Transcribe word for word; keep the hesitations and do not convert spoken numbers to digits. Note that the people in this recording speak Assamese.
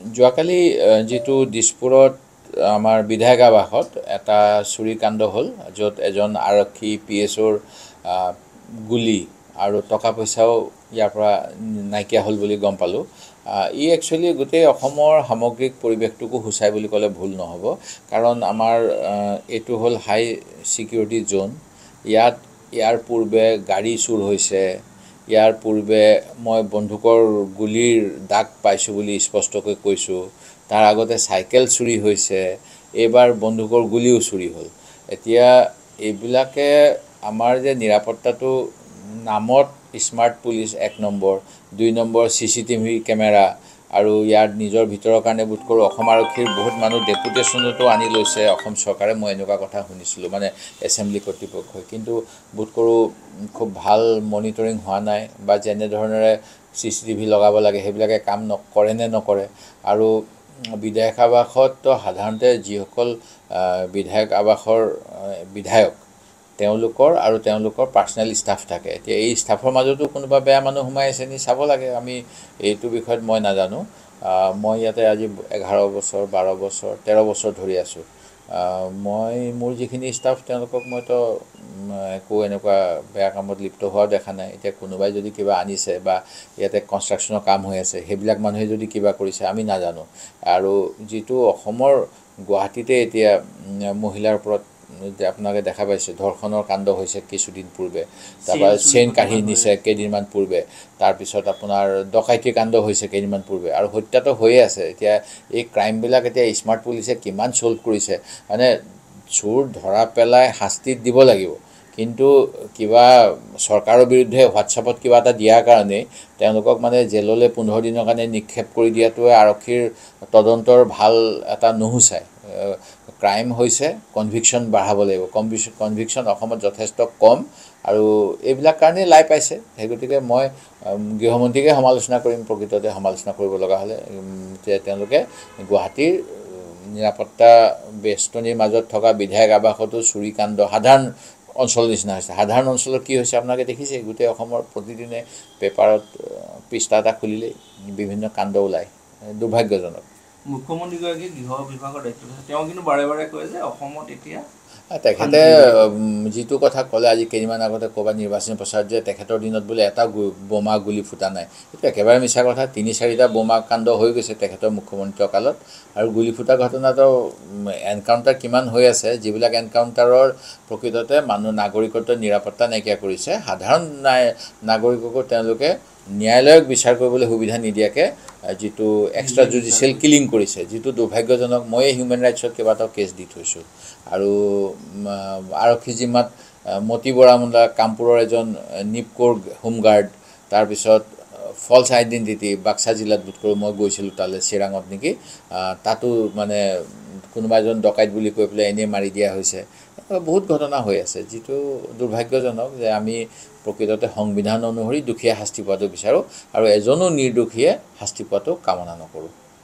যোৱাকালি যেটো দিছপুৰত আমাৰ বিধায়ক আবাসত এটা চুৰি কাণ্ড হ'ল য'ত এজন আৰক্ষী পিএছৰ গুলি আৰু টকা পইচাও ইয়াৰ পৰা নাইকিয়া হ'ল বুলি গম পালো ই একচুয়ালি গোটেই অসমৰ সামগ্ৰিক পৰিৱেশটোকো হুচাই বুলি ক'লে ভুল নহব কাৰণ আমাৰ এটো হ'ল হাই সিকিউৰিটি জোন ইয়াত ইয়াৰ পূৰ্বে গাড়ী চুৰ হৈছে ইয়াৰ পূৰ্বে মই বন্ধুকৰ গুলিৰ দাগ পাইছো বুলি স্পষ্টকৈ কৈছো তাৰ আগতে সাইকেল চুৰি হৈছে এবাৰ বন্ধুকৰ গুলিও চুৰি হ'ল এতিয়া এইবিলাকে আমাৰ যে নিৰাপত্তাটো নামত স্মাৰ্ট পুলিশ এক নম্বৰ দুই নম্বৰ সিসিটিভি কেমেৰা আৰু ইয়াৰ নিজৰ ভিতৰৰ কাৰণে বুট কৰো অসম আৰক্ষীৰ বহুত মানুহ ডেপুটেশনটো আনি লৈছে অসম চৰকাৰে মই এনেকুৱা কথা শুনিছিলো মানে এসেম্বলি কৰ্তৃপক্ষই কিন্তু বুট কৰো খুব ভাল মনিটৰিং হোৱা নাই বা যেনে ধৰণৰে সিসিটিভি লগাব লাগে হেবিলাকে কাম নকৰে নে নকৰে আৰু বিধায়ক আবাসত সাধাৰণতে যিসকল বিধায়ক আবাসৰ বিধায়ক তেওঁলোকৰ আৰু তেওঁলোকৰ পাৰ্সোনাল ষ্টাফ থাকে এতিয়া এই ষ্টাফৰ মাজতো কোনোবা বেয়া মানুহ সোমাই আছে নি চাব লাগে আমি এইটো বিষয়ত মই নাজানো মই ইয়াতে আজি এঘাৰ বছৰ বাৰ বছৰ তেৰ বছৰ ধৰি আছো মই মোৰ যিখিনি ষ্টাফ তেওঁলোকক মই তো একো এনেকুৱা বেয়া কামত লিপ্ত হোৱা দেখা নাই এতিয়া কোনোবাই যদি কিবা আনিছে বা ইয়াতে কনষ্ট্ৰাকচনৰ কাম হৈ আছে হেবিলাক মানুহে যদি কিবা কৰিছে আমি নাজানো আৰু যেটো অসমৰ গুৱাহাটীতে এতিয়া মহিলাৰ ওপৰত যে আপোনাকে দেখা পাইছে ধৰ্ষণৰ কাণ্ড হৈছে কিছুদিন পূৰ্বে তাৰপা চেইন কাঢ়ি নিছে কেইদিনমান পূৰ্বে তাৰ পিছত আপোনাৰ ডকাইতি কাণ্ড হৈছে কেইদিনমান পূৰ্বে আৰু হত্যাটো হৈয়ে আছে এতিয়া এই ক্ৰাইম বিলাক এতিয়া স্মাৰ্ট পুলিচে কিমান সলভ কৰিছে মানে চোৰ ধৰা পেলাই শাস্তি দিব লাগিব কিন্তু কিবা সৰকাৰৰ বিৰুদ্ধে হোৱাটছআপত কিবা এটা দিয়াৰ কাৰণে তেওঁলোকক মানে জেললৈ পোন্ধৰ দিনৰ কাৰণে নিক্ষেপ কৰি দিয়াটোৱে আৰক্ষীৰ তদন্তৰ ভাল এটা নুহুচায় ক্ৰাইম হৈছে কনভিকশন বঢ়াব লাগিব কনভিকশন অসমত যথেষ্ট কম আৰু এইবিলাক কাৰণে লাই পাইছে হেগতিকে মই গৃহমন্ত্ৰীকে সমালোচনা কৰিম প্ৰকৃততে সমালোচনা কৰিব লগা হলে যে তেওঁলোকে গুৱাহাটীৰ নিৰাপত্তা বেষ্টনীৰ মাজত থকা বিধায়ক আবাসতো চুৰি কাণ্ড সাধাৰণ অঞ্চল নিচিনা হৈছে সাধাৰণ অঞ্চলত কি হৈছে আপোনালোকে দেখিছে গোটেই অসমৰ প্ৰতিদিনে পেপাৰত পৃষ্ঠা এটা খুলিলে বিভিন্ন কাণ্ড ওলাই দুৰ্ভাগ্যজনক মুখ্যমন্ত্ৰী গৰাকী গৃহ বিভাগৰ দায়িত্ব আছে তেওঁ কিন্তু বাৰে বাৰে কয় যে অসমত এতিয়া তেখেতে যেটো কথা ক'লে আজি কেইমান আগতে ক'বা নিৰ্বাচনী প্ৰচাৰ যে তেখেতৰ দিনত বোলে এটা বোমা গুলি ফুটা নাই এটা একেবাৰে মিছা কথা তিনি চাৰিটা বোমা কাণ্ড হৈ গৈছে তেখেতৰ মুখ্যমন্ত্ৰীৰ কালত আৰু গুলি ফুটা ঘটনাটো এনকাউন্টাৰ কিমান হৈ আছে যিবিলাক এনকাউন্টাৰৰ প্ৰকৃততে মানুহ নাগৰিকত্বৰ নিৰাপত্তা নাইকিয়া কৰিছে সাধাৰণ নাগৰিককো তেওঁলোকে ন্যায়ালয়ক বিচাৰ কৰিবলৈ সুবিধা নিদিয়াকে যেটো এক্সট্ৰা জুডিশিয়াল কিলিং কৰিছে যেটো দুৰ্ভাগ্যজনক মই হিউম্যান ৰাইটছত কেবাটাও কেছ দি থৈছো আৰু আৰক্ষী জিমাত মতি বৰামুণ্ডা কামপুৰৰ এজন নিপকোৰ হোমগাৰ্ড তাৰ পিছত ফলছ আইডেন্টিটি বাক্সা জিলাত বুটকৰো মই গৈছিলো তালে চিৰাঙত নেকি তাতো মানে কোনোবা এজন ডকাইত বুলি কৈ পেলাই এনে মাৰি দিয়া হৈছে বহুত ঘটনা হৈ আছে যেটো দুৰ্ভাগ্যজনক যে আমি প্ৰকৃততে সংবিধান অনুসৰি দুখীয়া শাস্তি পোৱাটো বিচাৰো আৰু এজনো নিৰ্দোষীয়ে শাস্তি পোৱাটো কামনা নকৰো